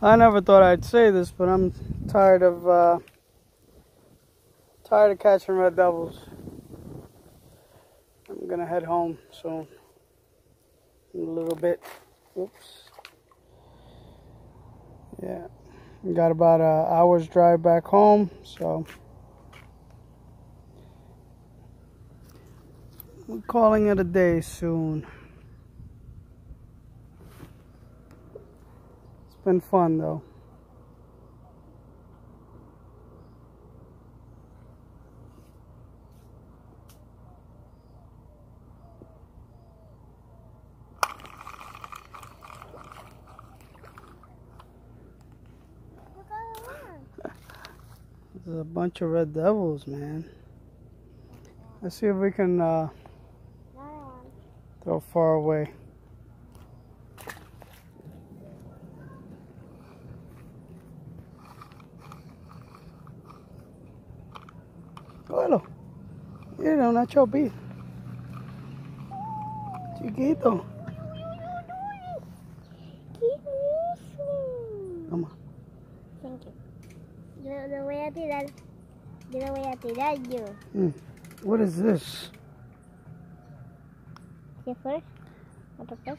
I never thought I'd say this, but I'm tired of catching red devils. I'm gonna head home soon. In a little bit. Oops. Yeah. Got about an hour's drive back home, so we're calling it a day soon. It's been fun though. There's a bunch of red devils, man. Let's see if we can throw far away. Cógelo. Mira, una chopita. Chiquito. Toma. Thank you. Yo lo voy a tirar. Yo lo voy a tirar yo. What is this? ¿Qué fue? ¿Otro pez?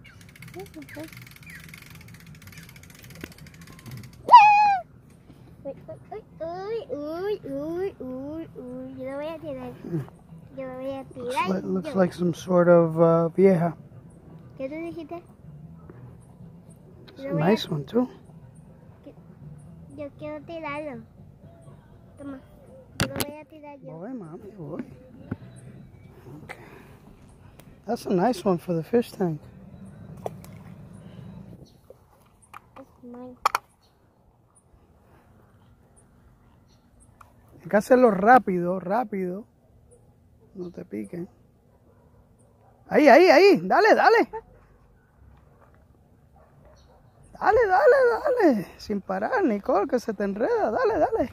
Uy. Yo lo voy a tirar. Yo lo voy a tirar. Looks like some sort of vieja. ¿Qué tú dijiste? It's a nice one too. Yo quiero tirarlo. Toma. Yo lo voy a tirar yo. Boy, mommy, boy. Okay. That's a nice one for the fish tank. It's mine. Hay que hacerlo rápido, rápido. No te piquen. Ahí. Dale. Dale. Sin parar, Nicole, que se te enreda. Dale.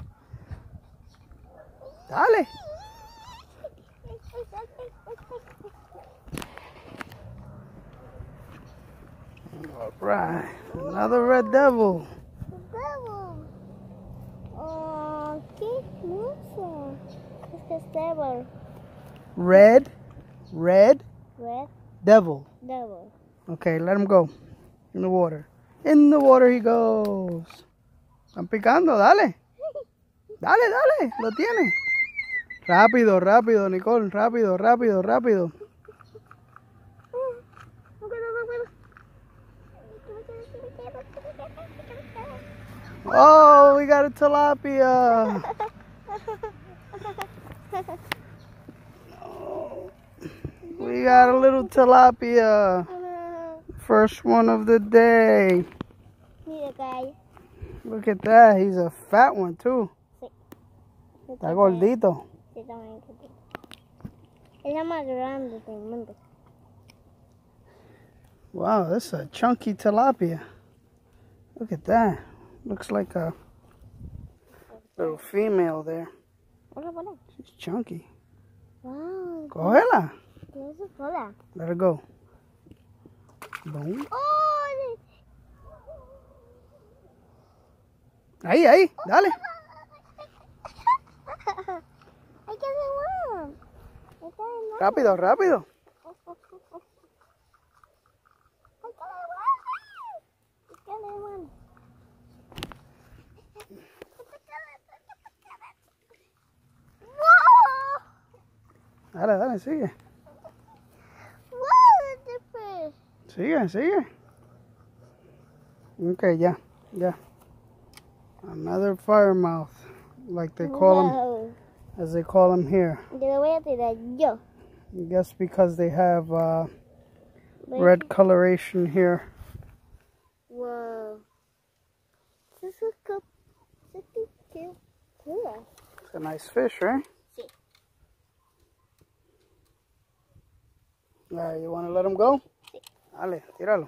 All right. Another red devil. Oh, qué hermoso. Este es devil. Red Red devil. devil. Okay, let him go. In the water. In the water he goes. Están picando, dale. Dale, lo tiene. Rápido, Nicole, rápido. Oh, we got a tilapia. Oh, we got a little tilapia. First one of the day. Mira, guys. Look at that. He's a fat one too. Está gordito. Sí, también. Es la más grande del mundo. Wow, this is a chunky tilapia. Look at that. Looks like a little female there. She's chunky. Wow. Cógela. Tiene su cola. Let her go. Boom. Oh, Ahí, dale. hay que hacer más. Rápido. Dale, sigue. Sigue. Okay, ya. Another firemouth, like they call him, as they call him here. Yo lo voy a tirar yo. I guess because they have red coloration here. Wow. This is cool. It's a nice fish, right? Sí. Alright, you want to let him go? Sí. Dale, tíralo.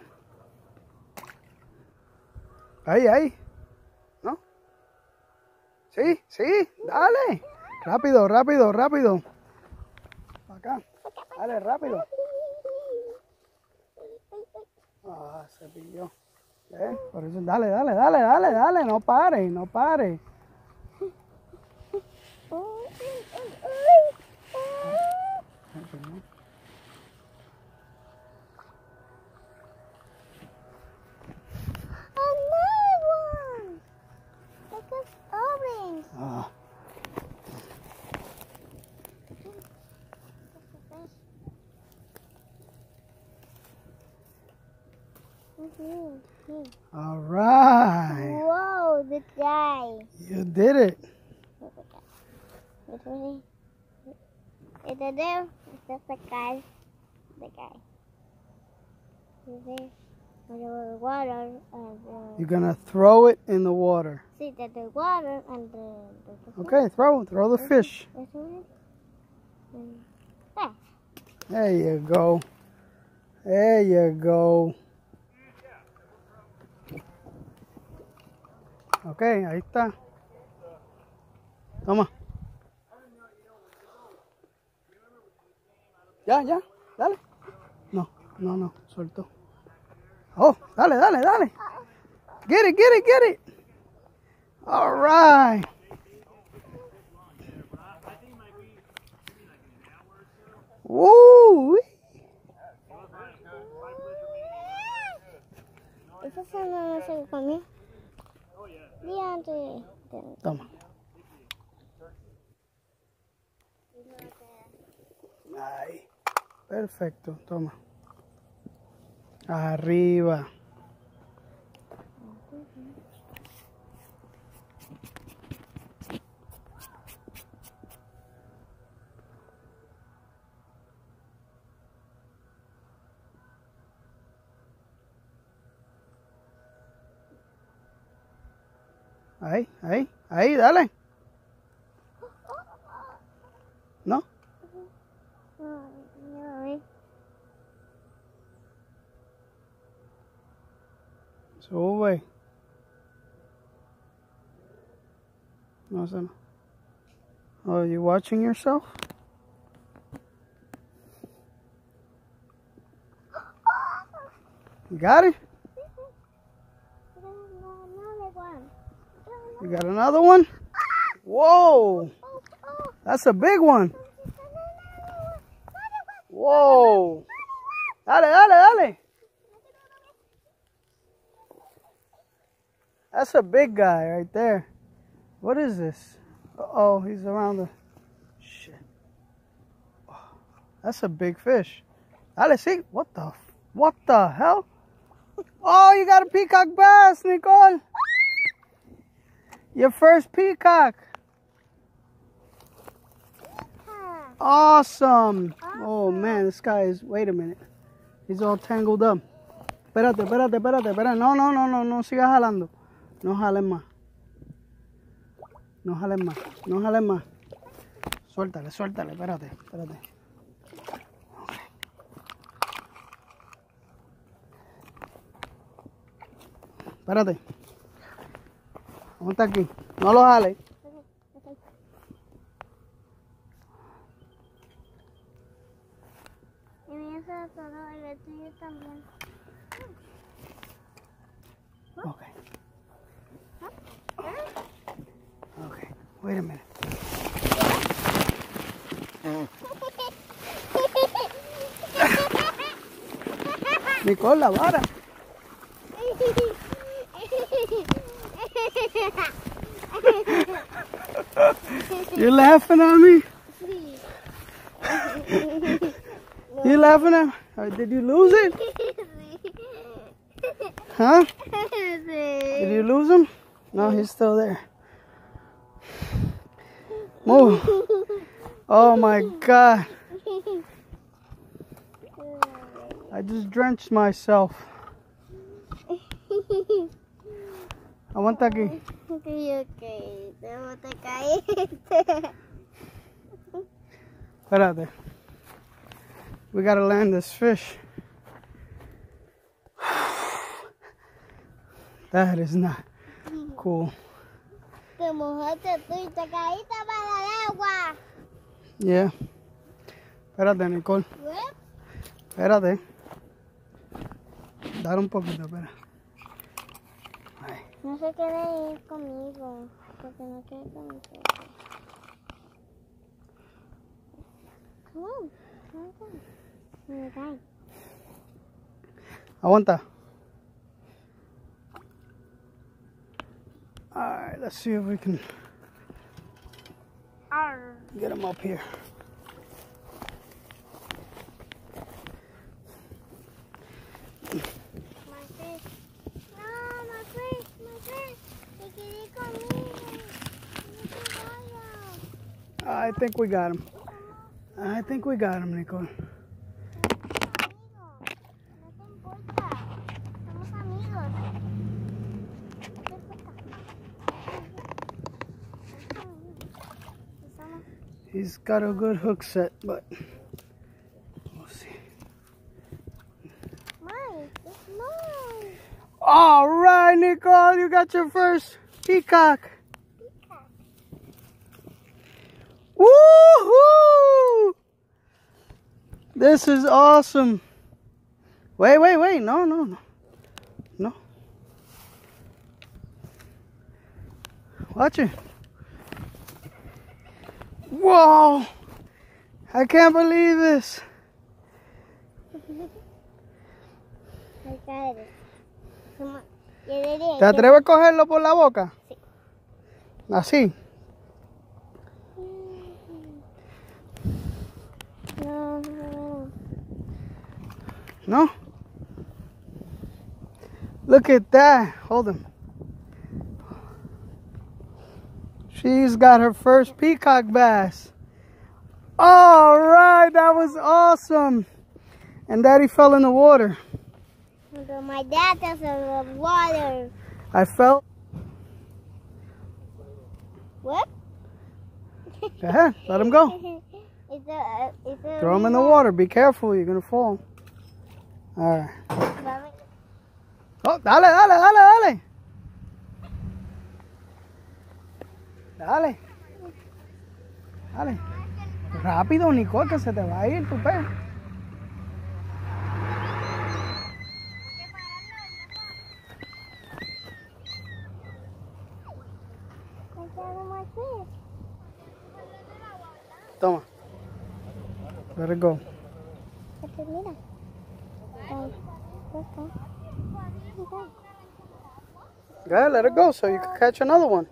Ahí. ¿No? Sí, dale. Rápido. Acá. Dale, rápido. Ah, se pilló. Por eso, dale, dale, dale, dale, dale. No pare, no pare. Another one. Look at orange. Ah, all right. Whoa, the guy. You did it. Look at that. Which one is it? There. It's just the guy. The guy. He's there. With the water and You're gonna throw it in the water. see that the water and the Okay, throw the fish. This one. And that. There you go. There you go. Okay, ahí está. Toma. Ya, ya, dale. No, no, no, suelto. Oh, dale, dale, dale. Get it, get it, get it. All right. Woo! Esa no se comió. Diante. Toma. Ahí. Perfecto, toma. Arriba. Ahí, ahí, ahí, dale. ¿No? Sube. No, eso no. Oh, you watching yourself? You got it? You got another one? Whoa! That's a big one. Whoa! Dale, dale, dale. That's a big guy right there. What is this? Uh-oh, he's around the... Shit. That's a big fish. Dale, see? What the hell? Oh, you got a peacock bass, Nicole. Your first peacock. Awesome. Oh, man, this guy is... Wait a minute. He's all tangled up. Espérate, espérate, espérate, espérate. No, no, no, no, no sigas jalando. No jales más. No jales más. No jales más. Suéltale, suéltale, espérate, espérate. Okay. Espérate. ¿Cómo está aquí? No lo jales. Y mi eso es todo, y el tuyo también. Okay. Okay. Wait a minute. Nicole, la vara. You laughing at me? You laughing at me? Or did you lose it? Huh? Did you lose him? No, he's still there. Move. Oh my God. I just drenched myself. Aguanta aquí. Okay, te caíste. Espérate. We gotta land this fish. That is not cool. Te mojaste tú y te caíste para el agua. Yeah. Espérate, Nicole. ¿Ves? Espérate. Dar un poquito, espera. No se quiere ir conmigo, porque no quiere conmigo. Come on, come on. Me cae. Aguanta. Alright, let's see if we can get him up here. My fish. No, my fish, my fish. Se quiere ir conmigo. No se vaya. I think we got him. I think we got him, Nicole. No te importa. Somos amigos. He's got a good hook set, but we'll see. Mine. It's mine. All right, Nicole, you got your first peacock. Woohoo! This is awesome. Wait. No. Watch it. Whoa! I can't believe this. I got it. Come on. You ¿Te atreves a cogerlo por la boca? Sí. Así. No. No? Look at that. Hold him. She's got her first peacock bass. All right, that was awesome. And Daddy fell in the water. But my dad doesn't love water. I fell. What? Go ahead, let him go. Throw him in the water. Be careful, you're going to fall. All right. Oh, dale. Dale. Rápido, Nicole, que se te va a ir tu pez. Toma. Let it go. Mira. Go ahead, let it go so you can catch another one.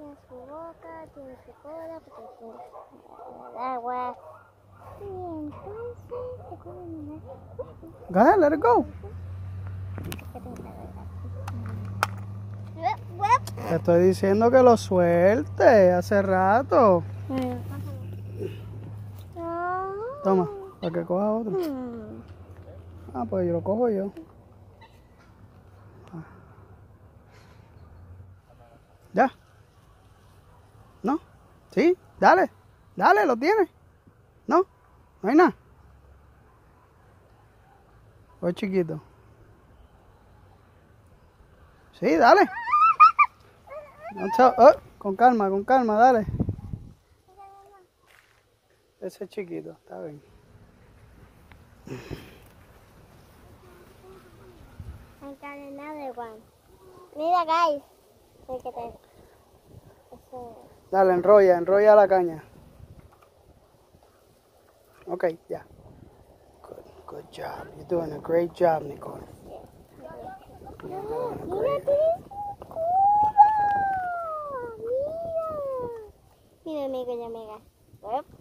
Go ahead, let it go. Te estoy diciendo que lo suelte hace rato. Toma, para que coja otro. Ah, pues yo lo cojo yo. ¿Ya? ¿No? ¿Sí? Dale, lo tienes. ¿No? No hay nada. O es chiquito. Sí, dale. Con calma, dale. Ese es chiquito, está bien. I got another one. Mira, guys. Look at this. Dale, enrolla la caña. Okay, ya. Good job. You're doing a great job, Nicole. Mira, amigo y amiga.